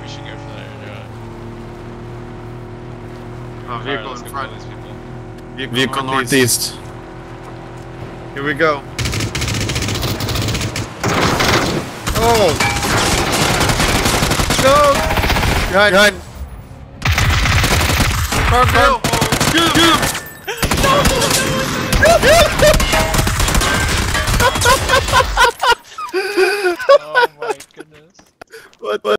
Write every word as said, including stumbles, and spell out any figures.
should go for there. Yeah. Oh, vehicle right, in front. These people. Vehicle, Vehicle northeast. northeast. Here we go. Oh! No! Behind! Behind! Car, car! Shoot him! Oh my goodness. What? What?